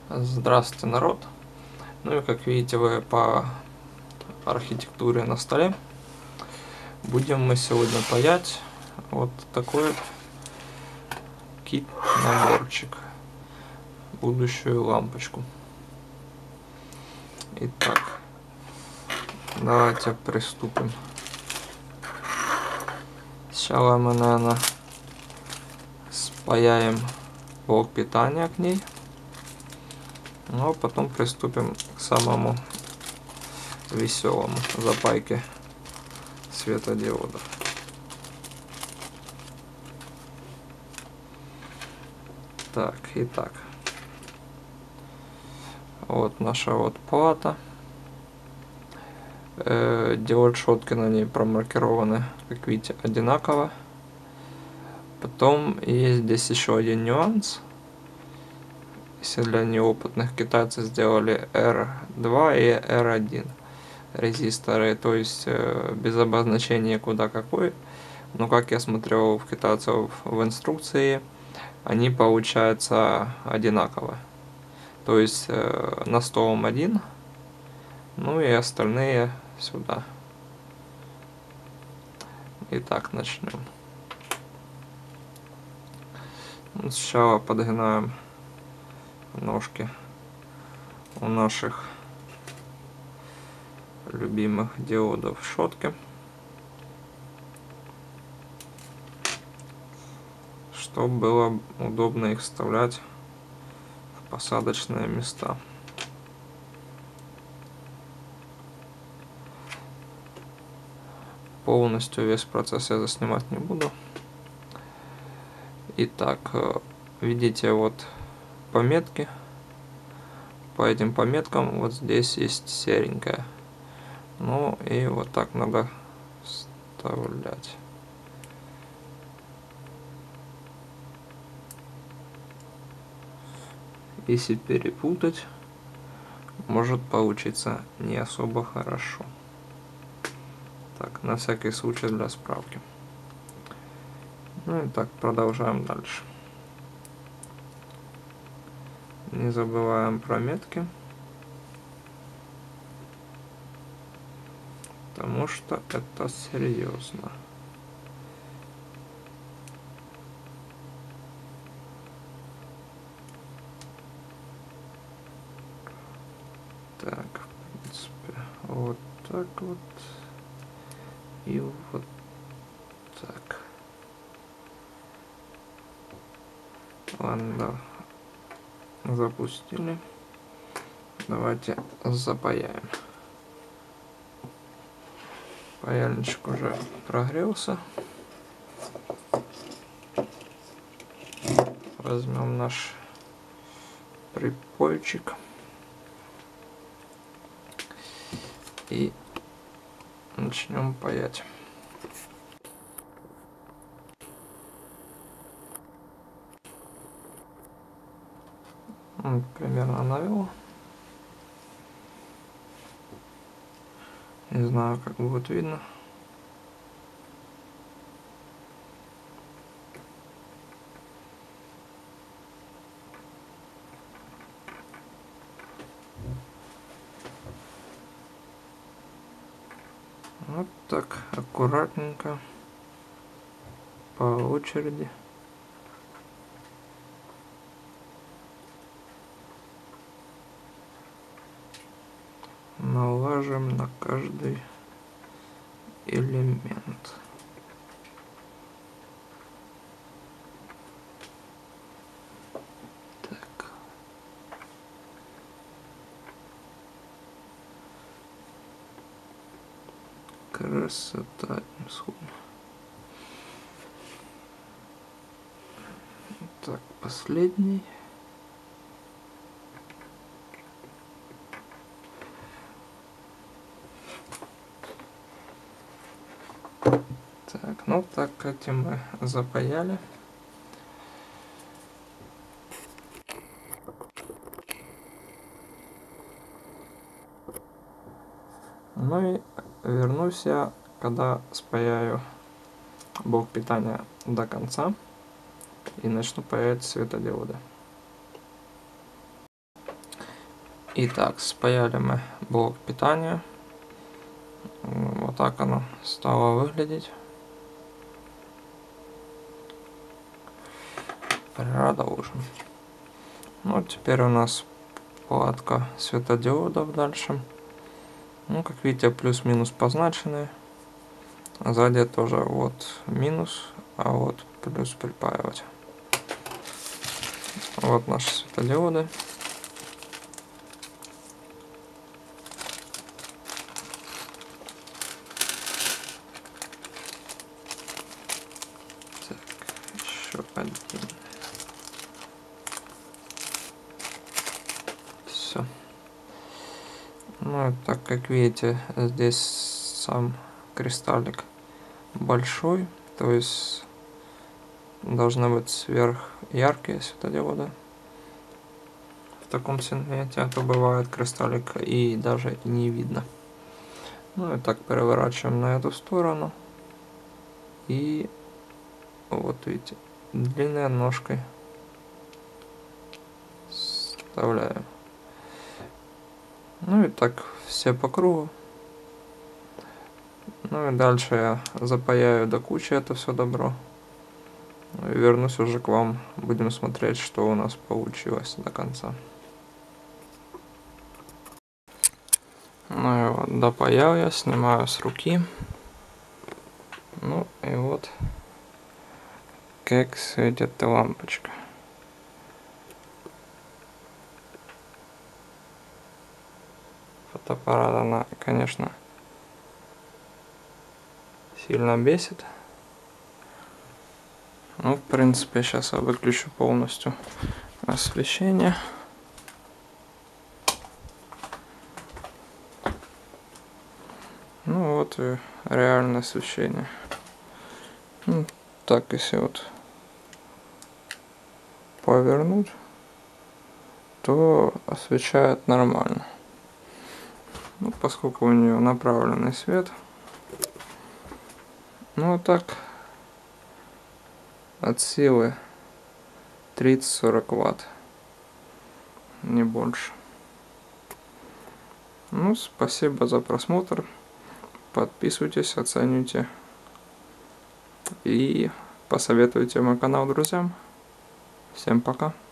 Здравствуйте, народ! Ну и как видите вы по архитектуре на столе, будем мы сегодня паять вот такой кит-наборчик, будущую лампочку. Итак, давайте приступим. Сначала мы, наверное, спаяем блок питания к ней, ну а потом приступим к самому веселому запайке светодиодов. Так, итак, вот наша вот плата. Диод шотки на ней промаркированы, как видите, одинаково. Потом есть здесь еще один нюанс. Если для неопытных, китайцы сделали R2 и R1 резисторы, то есть без обозначения куда какой. Но как я смотрел в китайцев в инструкции, они получаются одинаково. То есть на столом один, ну и остальные сюда. Итак, начнем. Сначала подгинаем ножки у наших любимых диодов шотки, чтобы было удобно их вставлять в посадочные места. Полностью весь процесс я заснимать не буду. Итак, видите вот пометки. По этим пометкам вот здесь есть серенькая. Ну и вот так надо вставлять. Если перепутать, может получиться не особо хорошо. Так, на всякий случай для справки. Ну и так, продолжаем дальше. Не забываем про метки, потому что это серьезно. Так, в принципе, вот так вот и вот так. Ладно, запустили. Давайте запаяем. Паяльничек уже прогрелся. Возьмем наш припойчик и начнем паять. Примерно навел. Не знаю, как будет видно. Вот так, аккуратненько, по очереди. Налажим на каждый элемент. Так. Красота, исходно. Так, последний. Так, ну так эти мы запаяли. Ну и вернусь я, когда спаяю блок питания до конца и начну паять светодиоды. Итак, спаяли мы блок питания. Вот так оно стало выглядеть. Продолжим. Ну, теперь у нас платка светодиодов дальше. Ну, как видите, плюс-минус позначены. Сзади тоже вот минус, а вот плюс припаивать. Вот наши светодиоды. Так, еще один. Все. Ну, так как видите, здесь сам кристаллик большой, то есть должны быть сверхяркие светодиоды в таком сегменте, а то бывает кристаллик и даже и не видно. Ну и так переворачиваем на эту сторону и вот видите, длинной ножкой вставляем. Ну и так все по кругу. Ну и дальше я запаяю до кучи это все добро. И вернусь уже к вам. Будем смотреть, что у нас получилось до конца. Ну и вот допаял я, снимаю с руки. Ну и вот как светит лампочка. Фотоаппарат она, конечно, сильно бесит. Ну, в принципе, сейчас я выключу полностью освещение. Ну вот и реальное освещение. Ну, так, если вот повернуть, то освещает нормально. Ну, поскольку у нее направленный свет. Ну, вот так. От силы 30-40 Вт. Не больше. Ну, спасибо за просмотр. Подписывайтесь, оценивайте. И посоветуйте мой канал друзьям. Всем пока.